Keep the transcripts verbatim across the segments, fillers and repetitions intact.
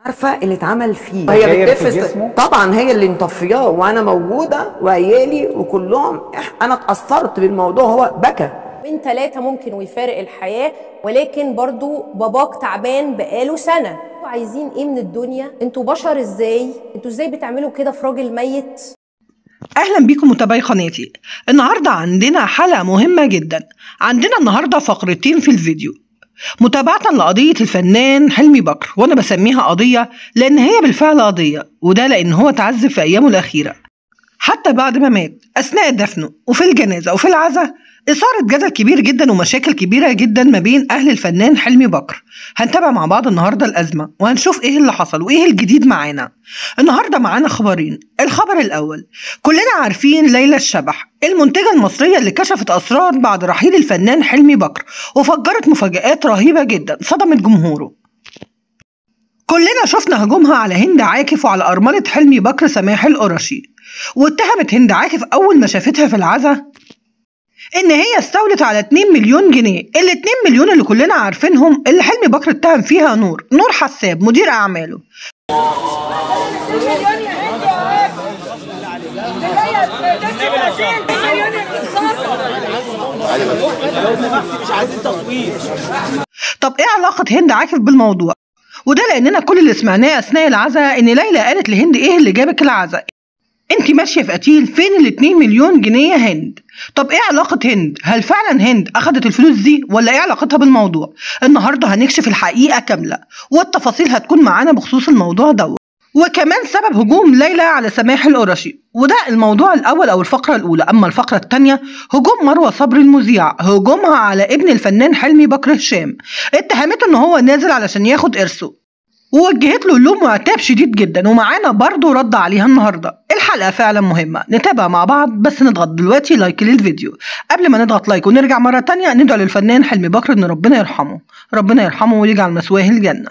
عارفه اللي اتعمل فيه، هي بتنفس طبعا، هي اللي مطفياه وانا موجوده وعيالي وكلهم. انا اتاثرت بالموضوع، هو بكى. من ثلاثة ممكن ويفارق الحياه، ولكن برضو باباك تعبان بقاله سنه. انتوا عايزين ايه من الدنيا؟ انتوا بشر ازاي؟ انتوا ازاي بتعملوا كده في راجل ميت؟ اهلا بيكم متابعي قناتي. النهارده عندنا حلقه مهمه جدا. عندنا النهارده فقرتين في الفيديو متابعة لقضية الفنان حلمي بكر، وأنا بسميها قضية لأن هي بالفعل قضية، وده لأن هو تعذب في أيامه الأخيرة حتى بعد ما مات. أثناء دفنه وفي الجنازة وفي العزاء إثارة جدل كبير جدا ومشاكل كبيرة جدا ما بين أهل الفنان حلمي بكر. هنتابع مع بعض النهاردة الأزمة وهنشوف إيه اللي حصل وإيه الجديد معانا. النهاردة معانا خبرين. الخبر الأول، كلنا عارفين ليلى الشبح المنتجة المصرية اللي كشفت أسرار بعد رحيل الفنان حلمي بكر وفجرت مفاجآت رهيبة جدا صدمت جمهوره. كلنا شفنا هجومها على هند عاكف وعلى أرملة حلمي بكر سماح القرشي، واتهمت هند عاكف أول ما شافتها في العزاء إن هي استولت على اتنين مليون جنيه. ال اتنين مليون اللي كلنا عارفينهم اللي حلمي بكر اتهم فيها نور نور حساب مدير أعماله. طب ايه علاقة هند عاكف بالموضوع؟ وده لاننا كل اللي سمعناه اثناء العزاء ان ليلى قالت لهند ايه اللي جابك العزاء؟ انت ماشيه في قتيل، فين ال اتنين مليون جنيه يا هند؟ طب ايه علاقة هند؟ هل فعلا هند اخدت الفلوس دي ولا ايه علاقتها بالموضوع؟ النهارده هنكشف الحقيقة كاملة والتفاصيل هتكون معانا بخصوص الموضوع ده، وكمان سبب هجوم ليلى على سماح القرشي، وده الموضوع الأول أو الفقرة الأولى. أما الفقرة الثانية، هجوم مروة صبري المذيع، هجومها على ابن الفنان حلمي بكر هشام، اتهمته إن هو نازل علشان ياخد إرثه ووجهت له لوم وعتاب شديد جدا، ومعانا برضه رد عليها النهارده. الحلقة فعلا مهمة، نتابع مع بعض، بس نضغط دلوقتي لايك للفيديو. قبل ما نضغط لايك ونرجع مرة تانية ندعو للفنان حلمي بكر إن ربنا يرحمه، ربنا يرحمه ويجعل مثواه الجنة.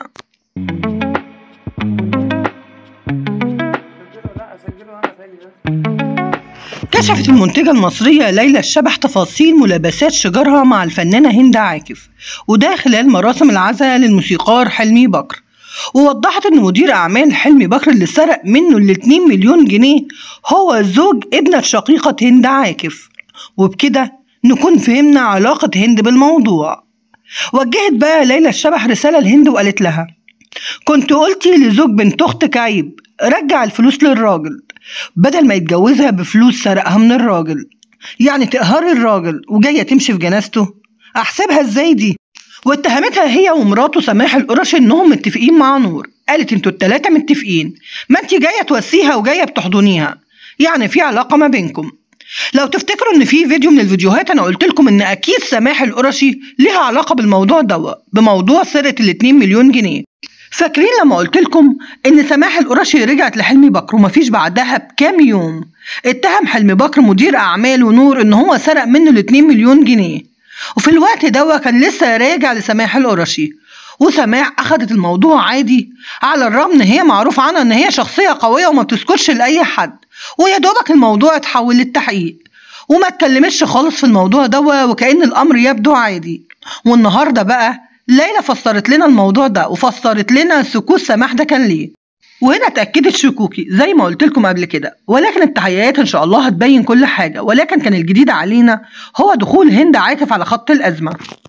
كشفت المنتجة المصرية ليلى الشبح تفاصيل ملابسات شجارها مع الفنانة هند عاكف، وده خلال مراسم العزاء للموسيقار حلمي بكر، ووضحت ان مدير اعمال حلمي بكر اللي سرق منه ال اتنين مليون جنيه هو زوج ابنة شقيقة هند عاكف، وبكده نكون فهمنا علاقة هند بالموضوع. وجهت بقى ليلى الشبح رسالة لهند وقالت لها: كنت قلتي لزوج بنت اختك عيب، رجع الفلوس للراجل بدل ما يتجوزها بفلوس سرقها من الراجل. يعني تقهري الراجل وجايه تمشي في جنازته؟ احسبها ازاي دي؟ واتهمتها هي ومراته سماح القرشي انهم متفقين مع نور. قالت انتوا التلاته متفقين، ما انت جايه توسيها وجايه بتحضنيها، يعني في علاقه ما بينكم. لو تفتكروا ان في فيديو من الفيديوهات انا قلت لكم ان اكيد سماح القرشي ليها علاقه بالموضوع ده، بموضوع سرقه ال اتنين مليون جنيه. فاكرين لما قلت لكم ان سماح القرشي رجعت لحلمي بكر ومفيش بعدها بكام يوم اتهم حلمي بكر مدير اعماله نور ان هو سرق منه ال اتنين مليون جنيه، وفي الوقت ده كان لسه راجع لسماح القرشي، وسماح اخدت الموضوع عادي، على الرغم ان هي معروف عنها ان هي شخصيه قويه وما بتسكتش لاي حد، ويا دوبك الموضوع اتحول للتحقيق وما اتكلمتش خالص في الموضوع ده وكأن الامر يبدو عادي. والنهارده بقى ليلى فسرت لنا الموضوع ده وفسرت لنا سكوت سماح ده كان ليه، وهنا اتأكدت شكوكي زي ما قلت لكم قبل كده، ولكن التحقيقات ان شاء الله هتبين كل حاجة. ولكن كان الجديد علينا هو دخول هند عاكف على خط الأزمة.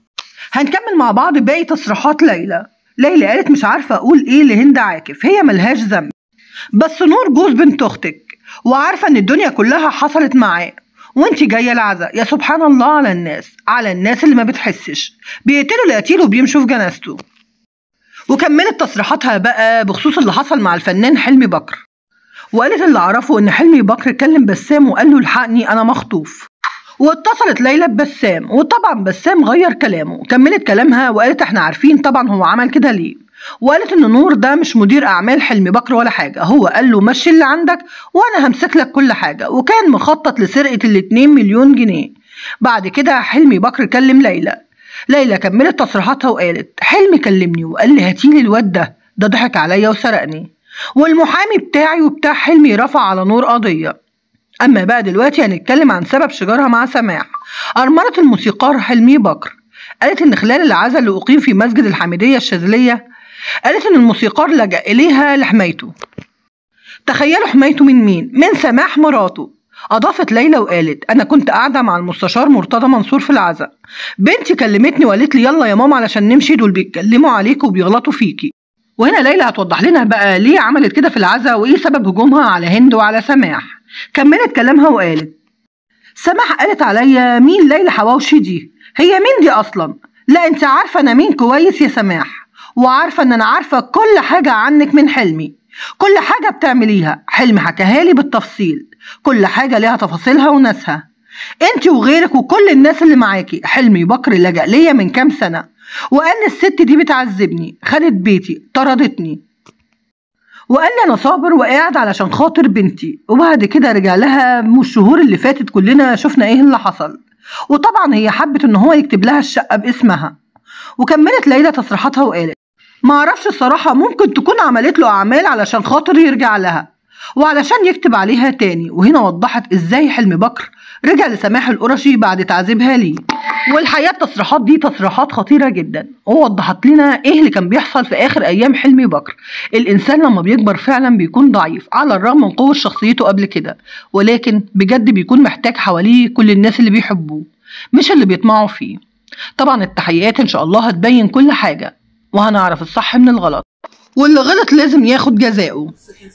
هنكمل مع بعض باقي تصريحات ليلى. ليلى قالت مش عارفة اقول ايه لهند عاكف، هي ملهاش ذنب، بس نور جوز بنت اختك وعارفة ان الدنيا كلها حصلت معاه، وانت جايه العزاء. يا سبحان الله على الناس، على الناس اللي ما بتحسش، بيقتلوا القتيل وبيمشوا في جنازته. وكملت تصريحاتها بقى بخصوص اللي حصل مع الفنان حلمي بكر، وقالت اللي اعرفه ان حلمي بكر كلم بسام وقال له الحقني انا مخطوف، واتصلت ليلى ببسام وطبعا بسام غير كلامه. كملت كلامها وقالت احنا عارفين طبعا هو عمل كده ليه، وقالت ان نور ده مش مدير اعمال حلمي بكر ولا حاجه، هو قال له مشي اللي عندك وانا همسك لك كل حاجه، وكان مخطط لسرقه ال اتنين مليون جنيه. بعد كده حلمي بكر كلم ليلى. ليلى كملت تصريحاتها وقالت حلمي كلمني وقال لي هاتيلي الواد ده، ده ضحك عليا وسرقني، والمحامي بتاعي وبتاع حلمي رفع على نور قضيه. اما بقى دلوقتي هنتكلم عن سبب شجارها مع سماح. أرملة الموسيقار حلمي بكر قالت ان خلال العزاء اللي اقيم في مسجد الحميدية الشاذلية قالت إن الموسيقار لجأ إليها لحمايته. تخيلوا حمايته من مين؟ من سماح مراته. أضافت ليلى وقالت: أنا كنت قاعدة مع المستشار مرتضى منصور في العزاء، بنتي كلمتني وقالت لي يلا يا ماما علشان نمشي، دول بيتكلموا عليك وبيغلطوا فيكي. وهنا ليلى هتوضح لنا بقى ليه عملت كده في العزاء وإيه سبب هجومها على هند وعلى سماح. كملت كلامها وقالت: سماح قالت عليا مين ليلى حواوشي دي؟ هي مين دي أصلا؟ لا أنت عارفة أنا مين كويس يا سماح، وعارفة إن أنا عارفة كل حاجة عنك من حلمي، كل حاجة بتعمليها حلمي حكاها لي بالتفصيل، كل حاجة ليها تفاصيلها وناسها، انت وغيرك وكل الناس اللي معاكي. حلمي بكر لجأ ليا من كام سنة وقال لي الست دي بتعذبني، خدت بيتي، طردتني، وقال لي انا صابر وقاعد علشان خاطر بنتي. وبعد كده رجع لها من الشهور اللي فاتت كلنا شفنا ايه اللي حصل، وطبعا هي حبت ان هو يكتب لها الشقة باسمها. وكملت ليلى تصريحاتها وقالت: معرفش الصراحة، ممكن تكون عملت له أعمال علشان خاطر يرجع لها وعلشان يكتب عليها تاني. وهنا وضحت إزاي حلمي بكر رجع لسماح القرشي بعد تعذيبها ليه. والحقيقة التصريحات دي تصريحات خطيرة جدا، ووضحت لنا إيه اللي كان بيحصل في آخر أيام حلمي بكر. الإنسان لما بيكبر فعلا بيكون ضعيف على الرغم من قوة شخصيته قبل كده، ولكن بجد بيكون محتاج حواليه كل الناس اللي بيحبوه مش اللي بيطمعوا فيه. طبعا التحقيقات إن شاء الله هتبين كل حاجة وهنعرف الصح من الغلط، واللي غلط لازم ياخد جزاؤه.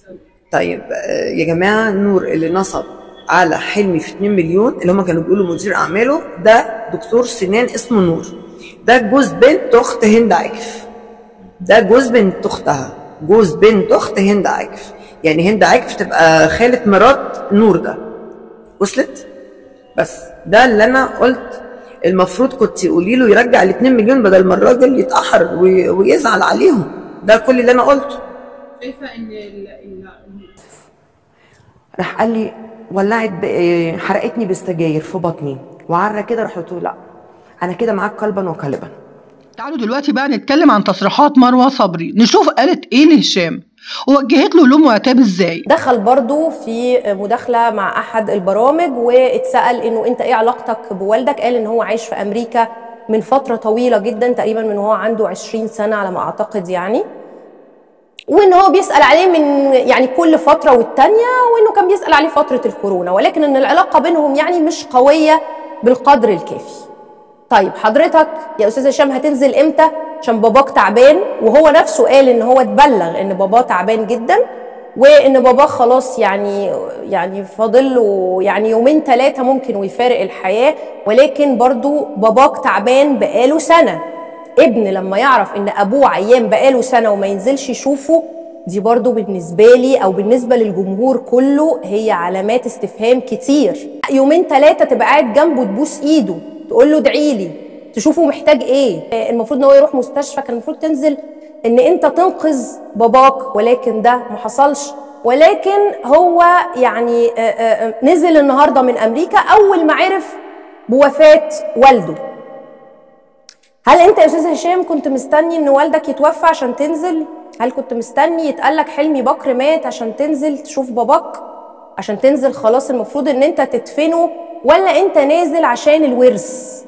طيب يا جماعة، نور اللي نصب على حلمي في اتنين مليون اللي هم كانوا بيقولوا مدير أعماله ده دكتور سنان اسمه نور، ده جوز بنت أخت هند عاكف، ده جوز بنت أختها، جوز بنت أخت هند عاكف، يعني هند عاكف تبقى خالة مرات نور ده. وصلت؟ بس ده اللي أنا قلت المفروض كنت تقولي له يرجع ال اتنين مليون بدل ما الراجل يتأحر ويزعل عليهم. ده كل اللي انا قلته. شايفه ان ال راح قال لي ولعت حرقتني بالسجاير في بطني وعرة كده، رحت قلت له لا انا كده معاك قلبا وقالبا. تعالوا دلوقتي بقى نتكلم عن تصريحات مروه صبري، نشوف قالت ايه لهشام ووجهت له لوم وعتاب ازاي. دخل برضو في مداخله مع احد البرامج واتسال انه انت ايه علاقتك بوالدك، قال ان هو عايش في امريكا من فتره طويله جدا، تقريبا من وهو عنده عشرين سنه على ما اعتقد يعني، وان هو بيسال عليه من يعني كل فتره والتانيه، وانه كان بيسال عليه فتره الكورونا، ولكن ان العلاقه بينهم يعني مش قويه بالقدر الكافي. طيب حضرتك يا استاذ هشام هتنزل امتى؟ عشان باباك تعبان، وهو نفسه قال ان هو اتبلغ ان باباه تعبان جدا، وان باباه خلاص يعني يعني فاضل له يعني يومين ثلاثه ممكن ويفارق الحياه، ولكن برضو باباك تعبان بقاله سنه. ابن لما يعرف ان ابوه عيان بقاله سنه وما ينزلش يشوفه، دي برضو بالنسبه لي او بالنسبه للجمهور كله هي علامات استفهام كتير. يومين ثلاثه تبقى قاعد جنبه تبوس ايده تقول له ادعي لي، تشوفه محتاج ايه. المفروض ان هو يروح مستشفى، كان المفروض تنزل ان انت تنقذ باباك، ولكن ده ما حصلش. ولكن هو يعني نزل النهارده من امريكا اول ما عرف بوفاه والده. هل انت يا استاذ هشام كنت مستني ان والدك يتوفى عشان تنزل؟ هل كنت مستني يتقالك حلمي بكر مات عشان تنزل تشوف باباك؟ عشان تنزل خلاص المفروض ان انت تدفنه، ولا انت نازل عشان الورث؟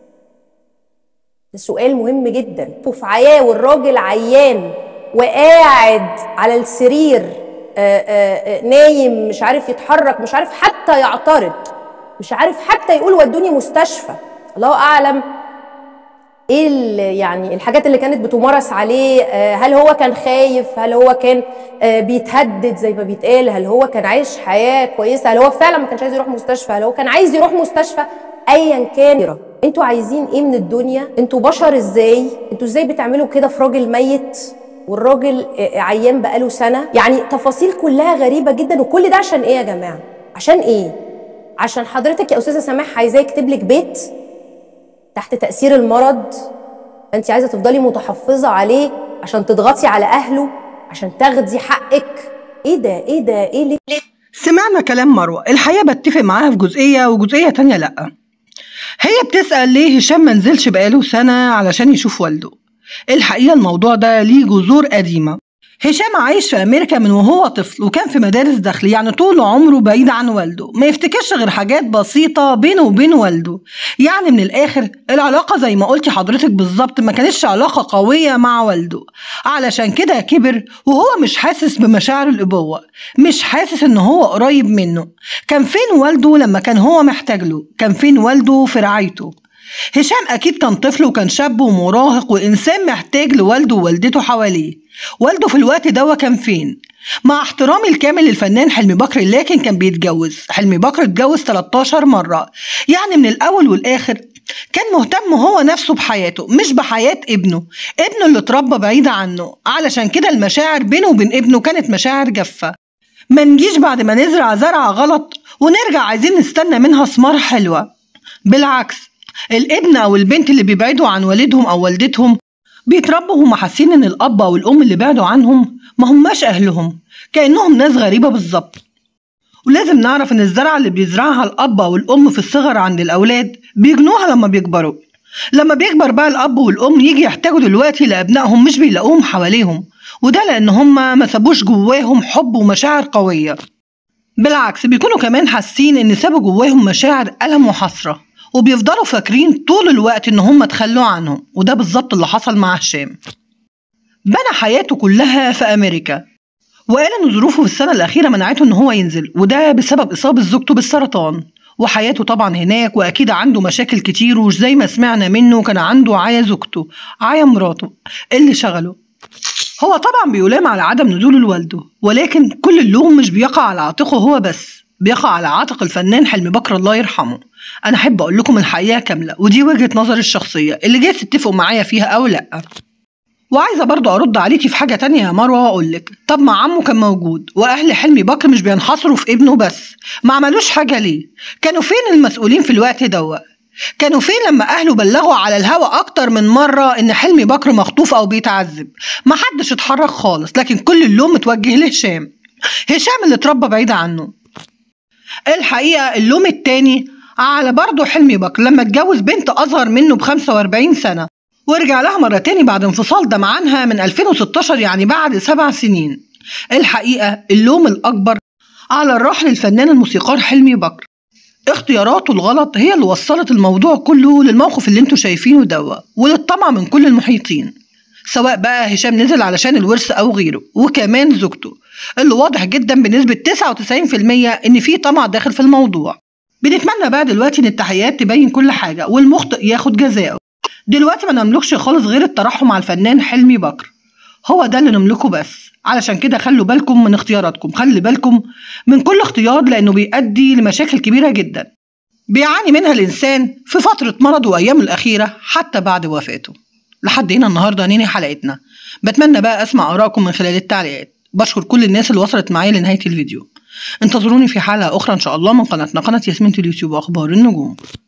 ده سؤال مهم جدا. في عياه والراجل عيان وقاعد على السرير آآ آآ نايم، مش عارف يتحرك، مش عارف حتى يعترض، مش عارف حتى يقول ودوني مستشفى. الله اعلم ايه يعني الحاجات اللي كانت بتمارس عليه. هل هو كان خايف؟ هل هو كان بيتهدد زي ما بيتقال؟ هل هو كان عايش حياه كويسه؟ هل هو فعلا ما كانش عايز يروح مستشفى؟ هل هو كان عايز يروح مستشفى؟ ايا كان، انتوا عايزين ايه من الدنيا؟ انتوا بشر ازاي؟ انتوا ازاي بتعملوا كده في راجل ميت والراجل عيان بقاله سنه؟ يعني تفاصيل كلها غريبه جدا. وكل ده عشان ايه يا جماعه؟ عشان ايه؟ عشان حضرتك يا استاذه سماح عايزاه يكتب لك بيت تحت تأثير المرض؟ انت عايزه تفضلي متحفظه عليه عشان تضغطي على اهله عشان تاخدي حقك؟ ايه ده ايه ده ايه ليه؟ سمعنا كلام مروه، الحقيقه بتفق معاها في جزئيه وجزئيه تانية لا. هي بتسأل ليه هشام منزلش بقاله سنه علشان يشوف والده. الحقيقه الموضوع ده ليه جذور قديمه. هشام عايش في أمريكا من وهو طفل، وكان في مدارس داخلي، يعني طول عمره بعيد عن والده، ما يفتكرش غير حاجات بسيطة بينه وبين والده. يعني من الآخر العلاقة زي ما قلتي حضرتك بالظبط ما كانتش علاقة قوية مع والده، علشان كده كبر وهو مش حاسس بمشاعر الأبوة، مش حاسس إن هو قريب منه. كان فين والده لما كان هو محتاج له؟ كان فين والده في رعايته؟ هشام أكيد كان طفل وكان شاب ومراهق وإنسان محتاج لوالده ووالدته حواليه. والده في الوقت ده كان فين؟ مع احترامي الكامل للفنان حلمي بكر، لكن كان بيتجوز. حلمي بكر اتجوز تلتاشر مرة، يعني من الأول والآخر كان مهتم هو نفسه بحياته مش بحياة ابنه، ابنه اللي اتربى بعيد عنه، علشان كده المشاعر بينه وبين ابنه كانت مشاعر جافة. ما نجيش بعد ما نزرع زرعة غلط ونرجع عايزين نستنى منها ثمار حلوة. بالعكس، الابن أو البنت اللي بيبعدوا عن والدهم أو والدتهم بيتربوا هم حاسين إن الأب أو الأم اللي بعدوا عنهم ما هماش أهلهم، كأنهم ناس غريبة بالظبط. ولازم نعرف إن الزرعة اللي بيزرعها الأب أو الأم في الصغر عند الأولاد بيجنوها لما بيكبروا. لما بيكبر بقى الأب والأم يجي يحتاجوا دلوقتي لأبنائهم مش بيلاقوهم حواليهم، وده لأن هما ما سابوش جواهم حب ومشاعر قوية. بالعكس، بيكونوا كمان حاسين إن سابوا جواهم مشاعر ألم وحسرة، وبيفضلوا فاكرين طول الوقت إن هم تخلوا عنهم. وده بالظبط اللي حصل مع هشام. بنى حياته كلها في أمريكا، وقال إن ظروفه في السنة الأخيرة منعته إن هو ينزل، وده بسبب إصابة زوجته بالسرطان. وحياته طبعا هناك، وأكيد عنده مشاكل كتير، ومش زي ما سمعنا منه كان عنده عيا زوجته، عيا مراته اللي شغله. هو طبعا بيلام على عدم نزوله لوالده، ولكن كل اللوم مش بيقع على عاتقه هو بس، بيقع على عاتق الفنان حلمي بكر الله يرحمه. انا احب اقول لكم الحقيقه كامله، ودي وجهه نظري الشخصيه اللي جاي تتفقوا معايا فيها او لا. وعايزه برضو ارد عليكي في حاجه تانية يا مروه واقول لك، طب ما عمه كان موجود، واهل حلمي بكر مش بينحصروا في ابنه بس، ما عملوش حاجه ليه؟ كانوا فين المسؤولين في الوقت ده؟ كانوا فين لما اهله بلغوا على الهوا اكتر من مره ان حلمي بكر مخطوف او بيتعذب؟ ما حدش اتحرك خالص، لكن كل اللوم متوجه لهشام. هشام اللي اتربى بعيد عنه. الحقيقه اللوم التاني على برضه حلمي بكر لما اتجوز بنت اصغر منه ب خمسة وأربعين سنه، ورجع لها مرة تاني بعد انفصال دم عنها من ألفين وستاشر، يعني بعد سبع سنين. الحقيقة اللوم الأكبر على الراحل الفنان الموسيقار حلمي بكر. اختياراته الغلط هي اللي وصلت الموضوع كله للموقف اللي انتوا شايفينه دوا، وللطمع من كل المحيطين، سواء بقى هشام نزل علشان الورث أو غيره، وكمان زوجته اللي واضح جدا بنسبة تسعة وتسعين في المية إن في طمع داخل في الموضوع. بنتمنى بقى دلوقتي إن التحقيقات تبين كل حاجة والمخطئ ياخد جزاءه. دلوقتي ما نملكش خالص غير الترحم على الفنان حلمي بكر، هو ده اللي نملكه بس. علشان كده خلوا بالكم من اختياراتكم، خلي بالكم من كل اختيار، لأنه بيؤدي لمشاكل كبيرة جدا بيعاني منها الإنسان في فترة مرضه وأيامه الأخيرة حتى بعد وفاته. لحد هنا النهاردة ننهي حلقتنا. بتمنى بقى أسمع آرائكم من خلال التعليقات. بشكر كل الناس اللي وصلت معايا لنهاية الفيديو. انتظروني في حلقة أخرى إن شاء الله من قناتنا، قناة ياسمين اليوتيوب وأخبار النجوم.